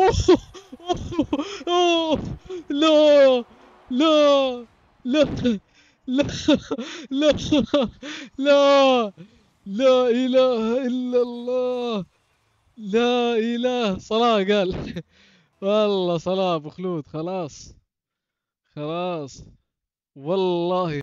أوه. لا لا لا لا لا لا لا إله إلا الله. لا إله. صلاة قال. والله صلاة أبو خلود. خلاص. خلاص. والله